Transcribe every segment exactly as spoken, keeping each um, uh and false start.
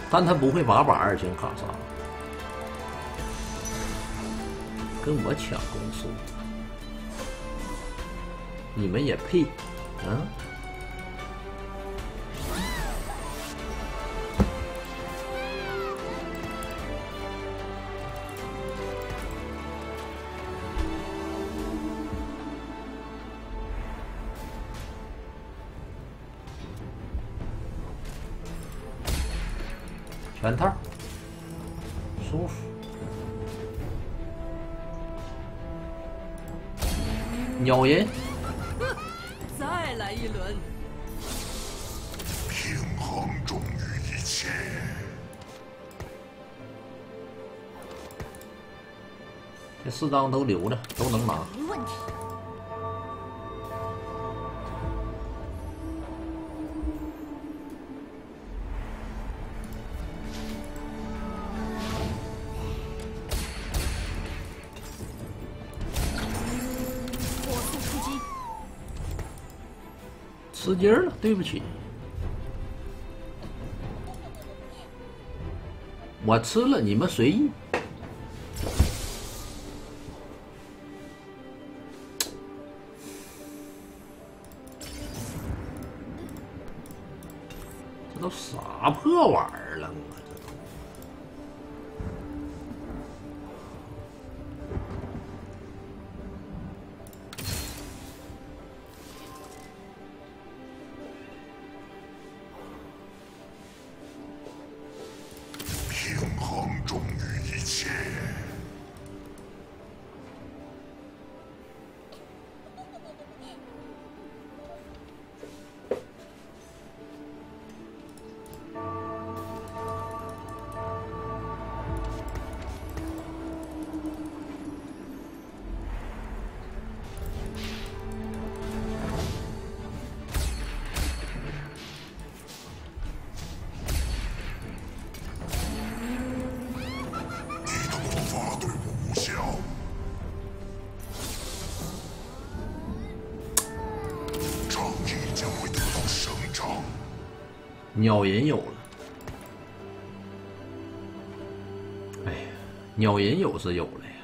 但他不会把把二星卡杀，跟我抢公司，你们也配？嗯？全套，舒服。鸟人， 再来一轮。 平衡重于一切。 这四张都留着，都能拿。 没问题。 吃鸡儿了，对不起，我吃了，你们随意。这都啥破玩意儿了啊！这都。 平衡重于一切。 鸟人有了，哎呀，鸟人有是有了呀，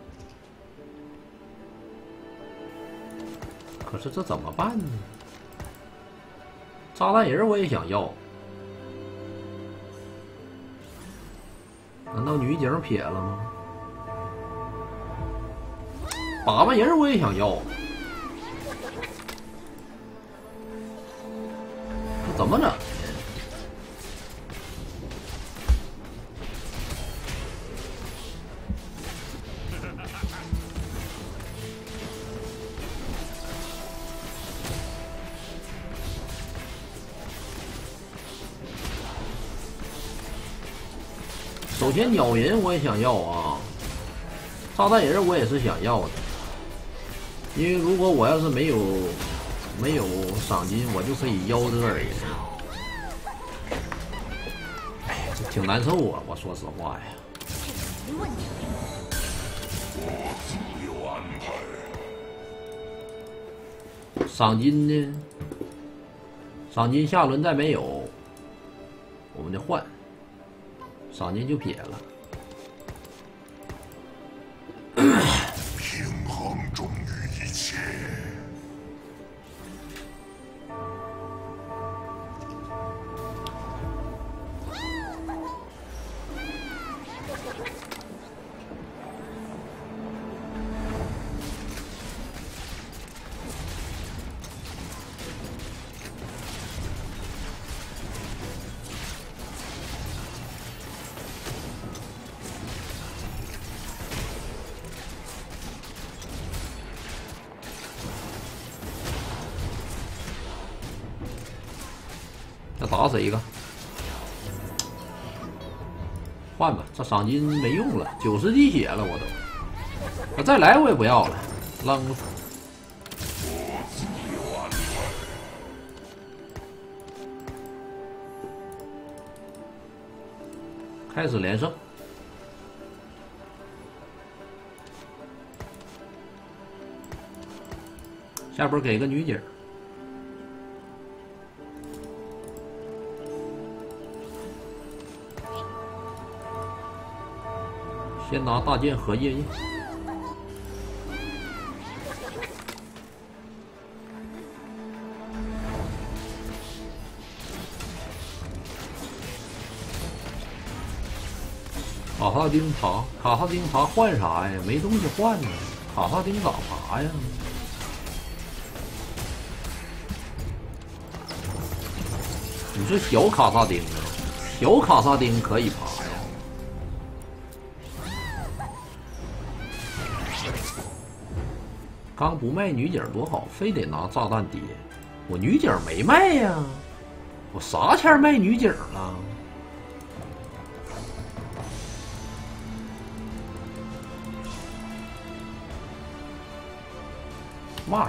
可是这怎么办呢？炸弹人我也想要，难道女警撇了吗？粑粑人我也想要，这怎么整？首先鸟人我也想要啊，炸弹人我也是想要的，因为如果我要是没有没有赏金，我就可以邀这个人。哎呀，这挺难受啊！我说实话呀。 没问题。 我自有安排。 赏金呢？赏金下轮再没有，我们就换。赏金就撇了。 平衡重于一切。 要打死一个，换吧，这赏金没用了，九十滴血了我都，我再来我也不要了，扔了。开始连胜，下波给个女警。 先拿大剑合夜夜。卡萨丁爬，卡萨丁爬换啥呀？没东西换呢。卡萨丁咋爬呀？你说小卡萨丁啊？小卡萨丁可以爬呀。刚不卖女警多好，非得拿炸弹跌。我女警没卖呀，我啥钱卖女警了？骂他！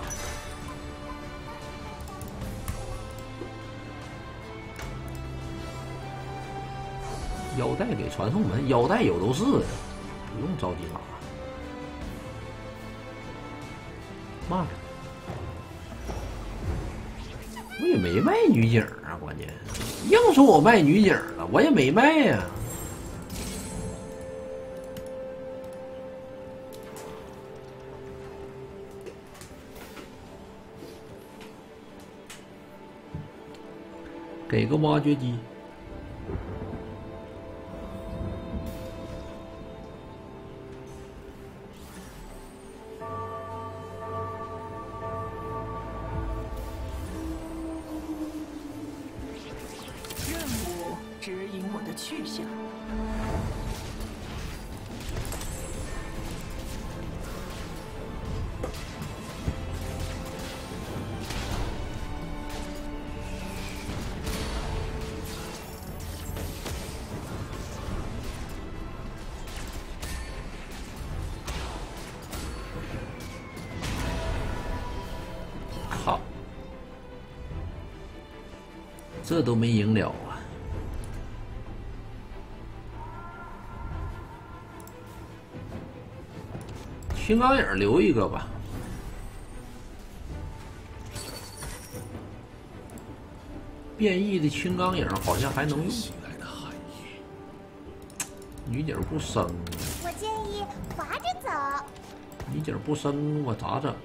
腰带给传送门，腰带有都是，不用着急拿。骂他！我也没卖女警啊，关键硬说我卖女警了，我也没卖呀。给个挖掘机。 任务指引我的去向。 靠！这都没赢了啊！青钢影留一个吧。变异的青钢影好像还能用。女警不生， 我建议滑着走。 女警不生，我咋整？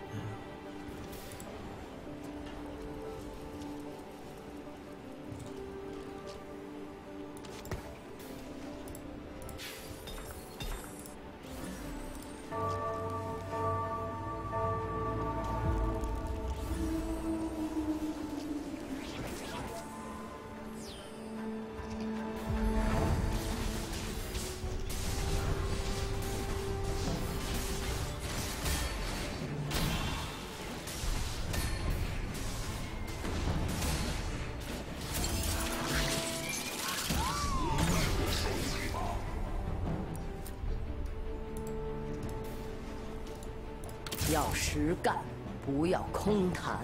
要实干，不要空谈。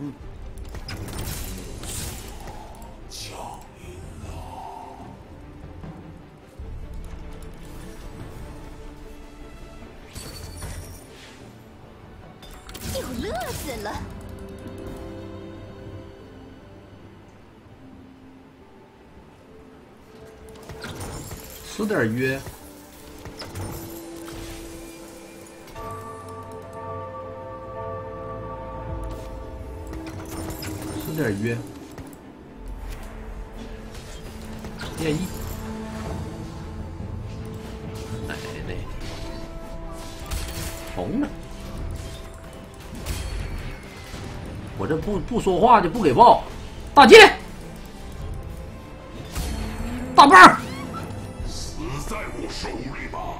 又乐死了。 吃点约。吃点约。变异。奶奶。红了。我这不不说话就不给报，大剑，大棒， 死在我手里吧！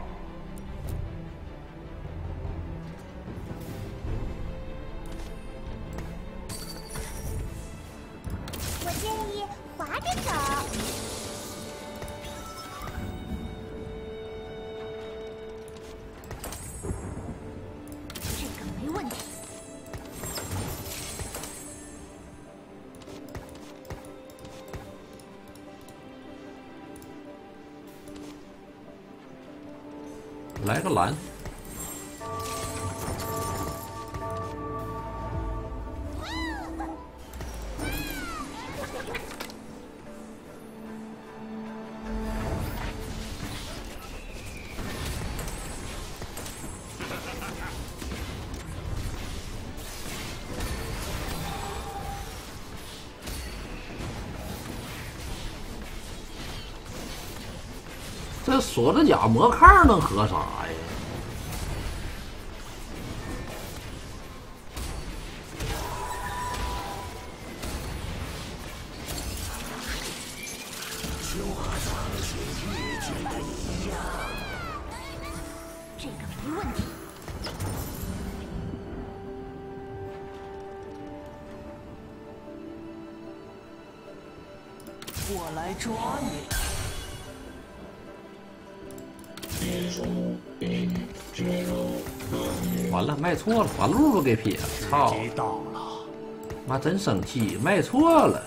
我建议滑着走。这个没问题。 来个蓝， 这锁子甲魔抗能合啥呀？ 这个没问题。 我来抓你。 完了，卖错了，把路都给撇了，操！ 到了， 妈真生气，卖错了。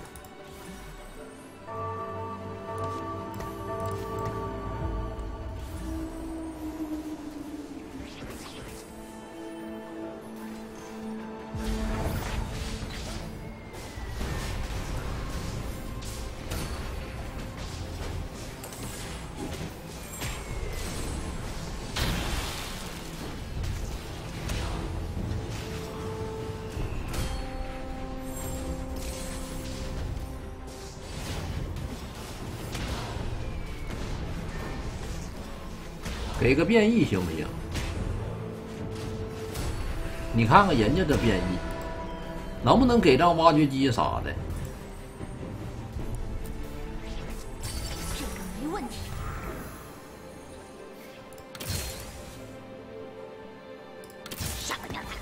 给个变异行不行？你看看人家这变异，能不能给张挖掘机啥的？ 这个没问题。上个娘的！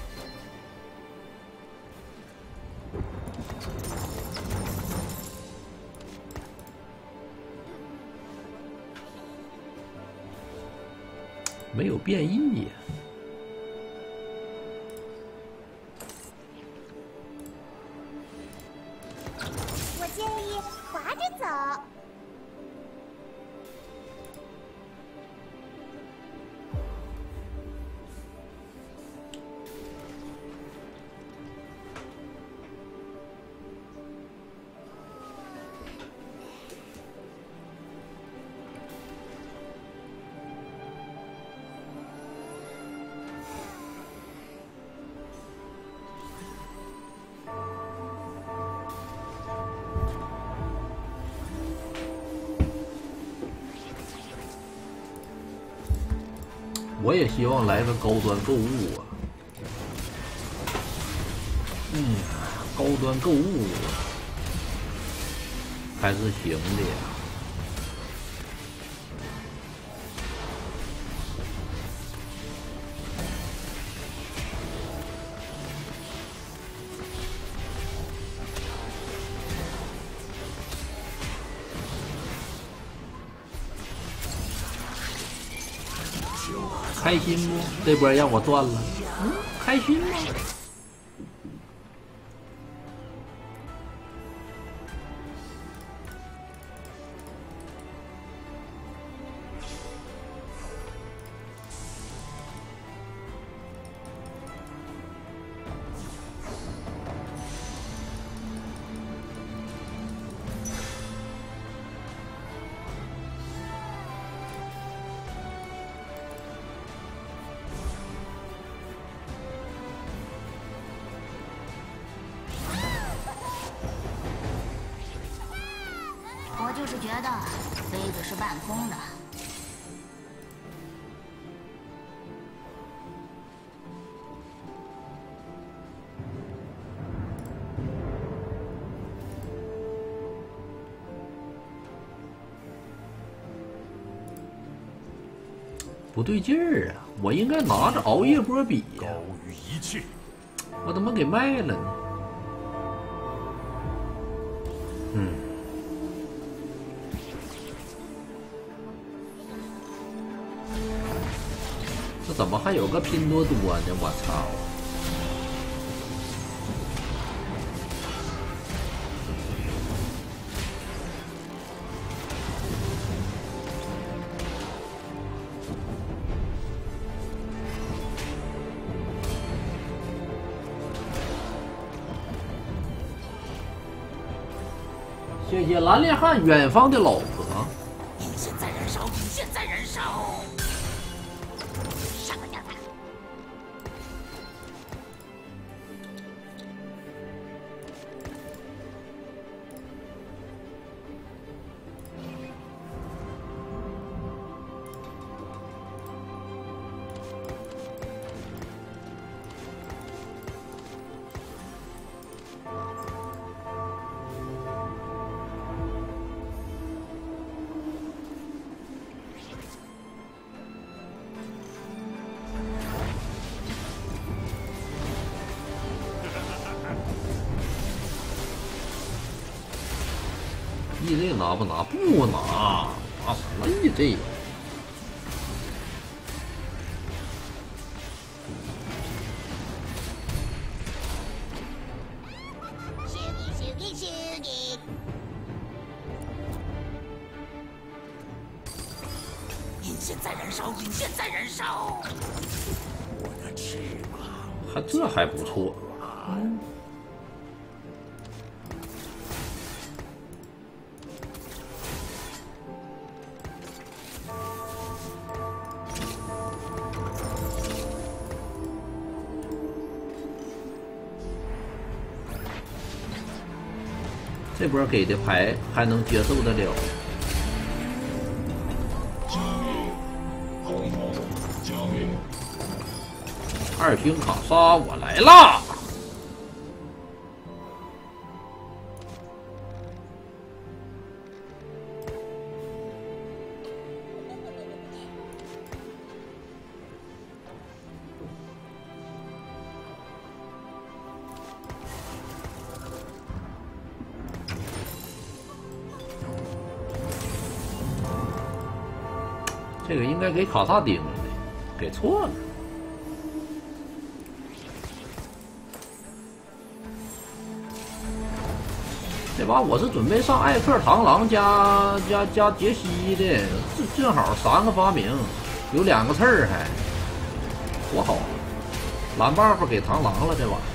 没有变异呀。 我建议滑着走。 我也希望来个高端购物啊。嗯，高端购物还是行的呀。开心不？这波让我赚了，嗯，开心吗？ 我就是觉得杯子是半空的。 不对劲儿啊！我应该拿着熬夜波比呀、 高于一切。 我怎么给卖了呢？嗯，这怎么还有个拼多多呢？我操！谢谢蓝烈汉远方的老婆。 引线在燃烧，引线在燃烧。 上个娘的！ 个拿不拿？不拿，拿什么呀？这个。 引线在燃烧，引线在燃烧。我的翅膀， 还这还不错。嗯。这波给的牌还能接受得了。二星卡莎，我来啦！这个应该给卡萨丁了的，给错了。这把我是准备上艾克螳螂加加加杰西的，正正好三个发明，有两个刺儿还，多好！蓝 buff 给螳螂了这把。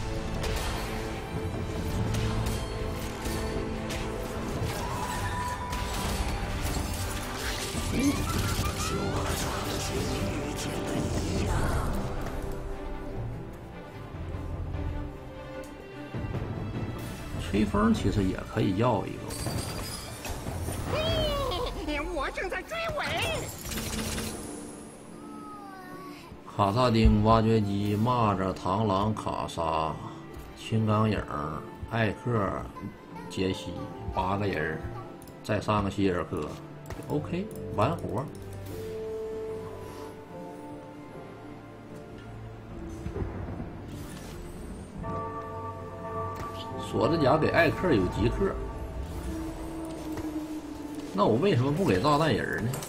吹风其实也可以要一个。 我正在追尾。 卡萨丁、挖掘机、蚂蚱、螳螂、卡莎、青钢影、艾克、杰西，八个人，再上个希尔科 ，OK， 完活。锁子甲给艾克有极客，那我为什么不给炸弹人呢？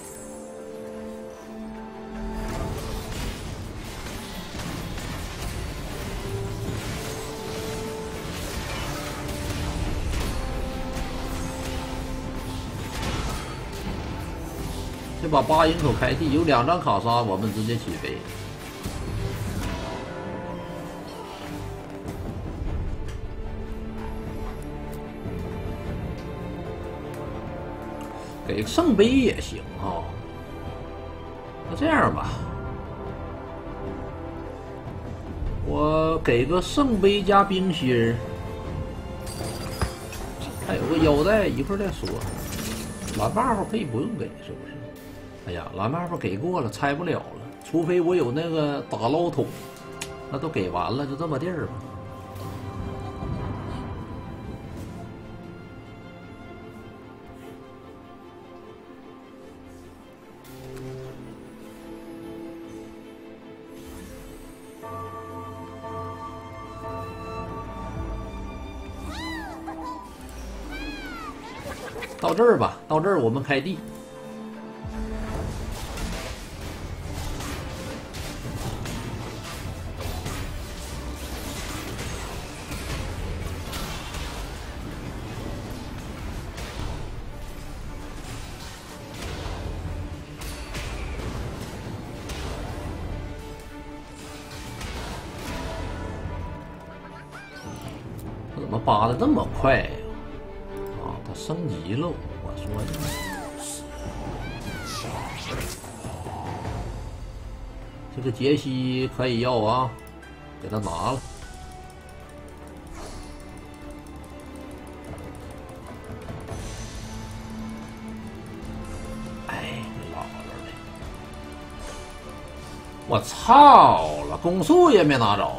这把八营口开地有两张卡莎，我们直接起飞。给圣杯也行哈，那这样吧，我给个圣杯加冰心儿，还有个腰带，一会儿再说。蓝 buff 可以不用给，是不是？哎呀，蓝 buff 给过了，拆不了了，除非我有那个打捞桶，那都给完了，就这么地儿吧。到这儿吧，到这儿我们开地。他怎么扒的这么快呀？他升级了，我说的。这个杰西可以要啊，给他拿了。哎，老了的，我操了，攻速也没拿着。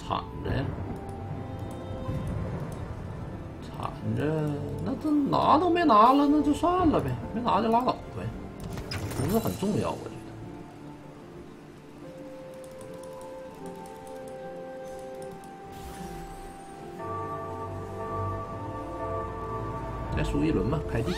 铲子呀，铲子，那这拿都没拿了，那就算了呗，没拿就拉倒呗，不是很重要，我觉得。再输一轮吧，开地。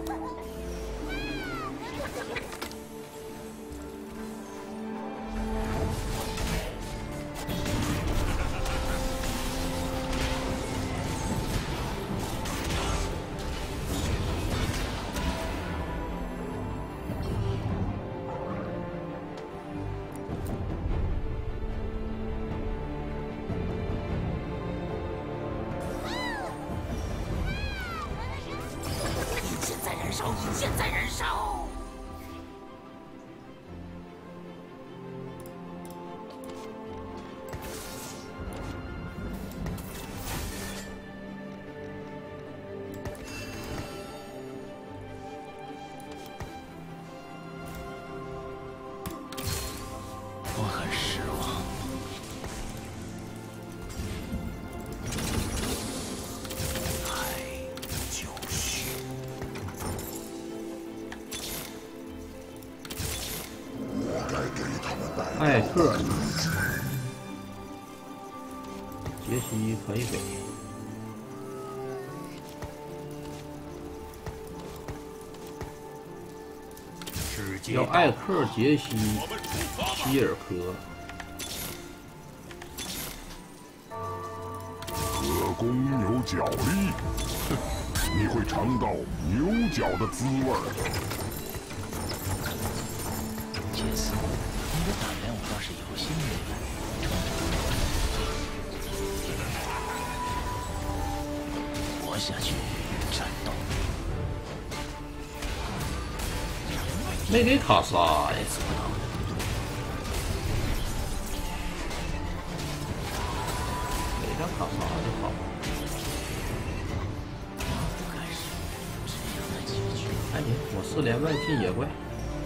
引线在燃烧。我很失望。爱就绪。 艾克，杰西可以给。要艾克、杰西、希尔科。 可攻有脚力，哼，你会尝到牛角的滋味。 杰斯。 你的胆量我倒是有心明白。活下去，战斗。 没给卡莎呀！给张卡莎就好。还行，我四连败进野怪。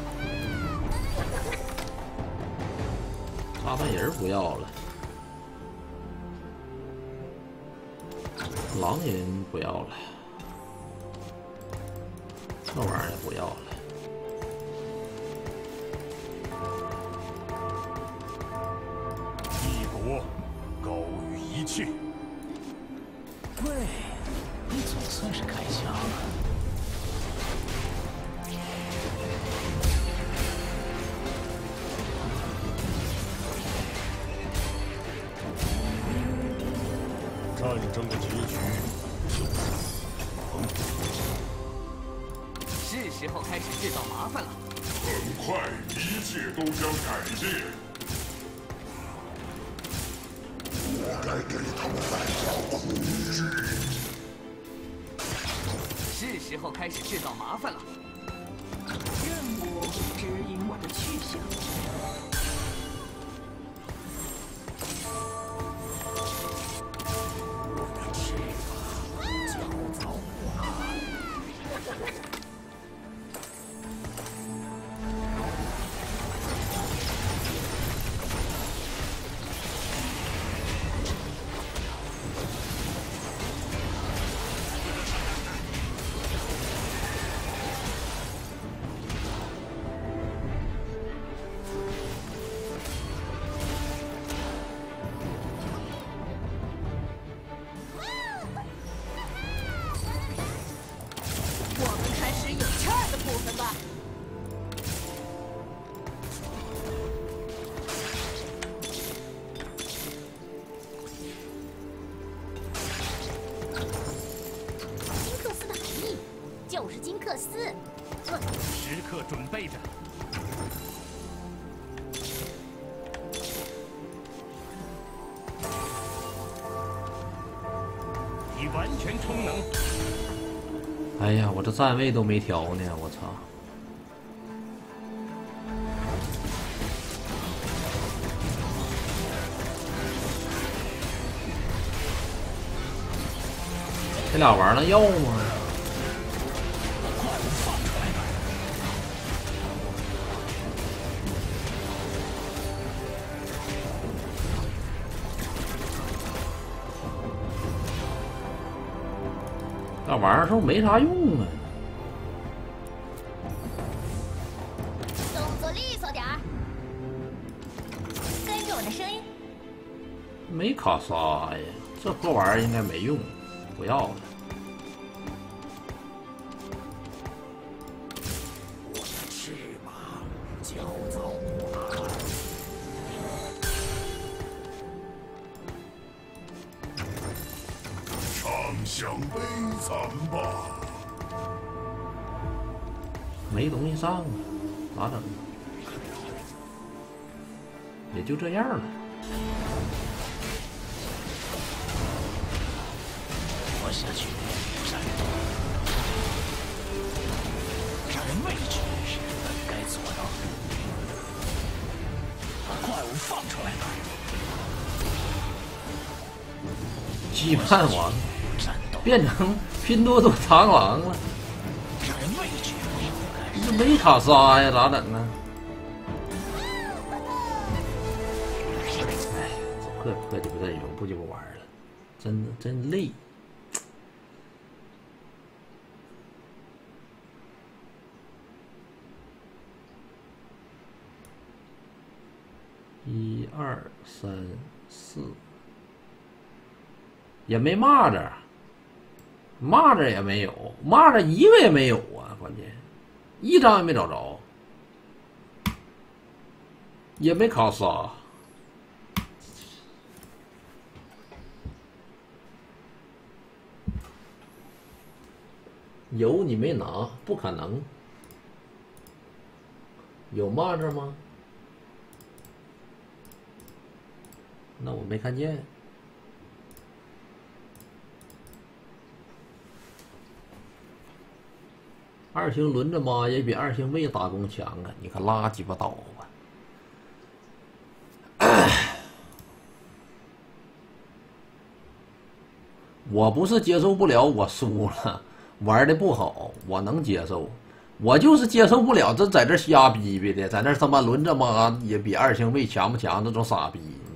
炸弹人不要了，狼人不要了，这玩意儿也不要了。 帝国高于一切。 喂，你总算是开枪了。 战争的结局就是亡。 是时候开始制造麻烦了。 很快，一切都将改变。我该给他们带来恐惧。 是时候开始制造麻烦了。 任务指引我的去向。 就是金克斯。 时刻准备着。已完全充能。 哎呀，我这站位都没调呢，我操！这俩玩意儿能要吗？ 我那玩意儿是不是没啥用啊？ 动作利索点儿，跟着我的声音。 没卡莎呀，这破玩意儿应该没用，不要了。 我的翅膀教导我。 畅想悲惨吧。 没东西上啊，咋整？也就这样了。 活下去，杀人，杀人位置是本该做到的。把怪物放出来吧。 羁绊王战斗变成拼多多螳螂了， 杀人位置这没卡莎呀，咋整啊？哎，这破破鸡巴阵容不鸡巴玩了，真的真累。一二三四，也没蚂蚱，蚂蚱也没有，蚂蚱一个也没有啊！关键一张也没找着，也没卡莎。有你没拿，不可能。有蚂蚱吗？那我没看见。二星轮着妈也比二星卫打工强啊！你可拉鸡巴倒吧！我不是接受不了我输了，玩的不好，我能接受。我就是接受不了这在这瞎逼逼的，在那他妈轮着妈也比二星卫强不强？这种傻逼。